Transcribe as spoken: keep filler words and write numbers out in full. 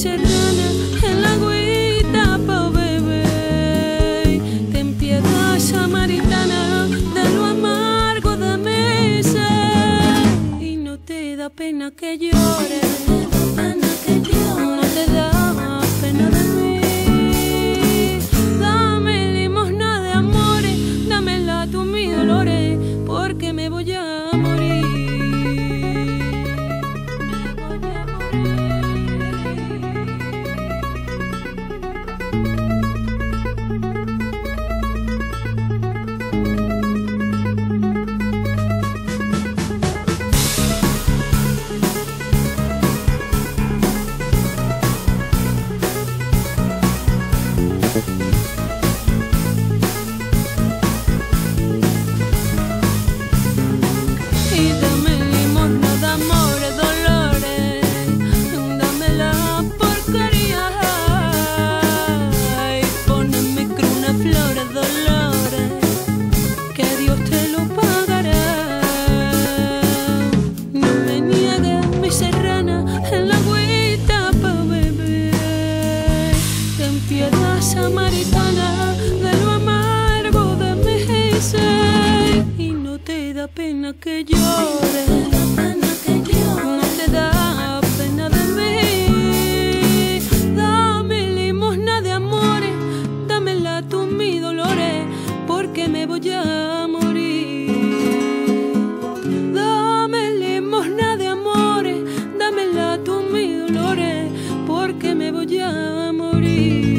serrana en la agüita pa' beber. Ten piedad, samaritana, de lo amargo de mi ser. Y no te da pena que llore, pena que llore, no te da pena de mí. Dame limosna de amores, dámela tú mis dolores, porque me voy a morir. Y dame limosna de amores, dolores, dame la porquería. Y pon en mi cruna flores, dolores, que Dios te lo pagará. No me niegues mi serrana en la agüita pa' beber. Ten piedad, samaritana, de lo amargo de mi ser. Y no te da pena que llore, no te da pena de mí. Dame limosna de amores, dámela tú mis dolores, porque me voy a morir. Dame limosna de amores, dámela tú mis dolores, porque me voy a morir.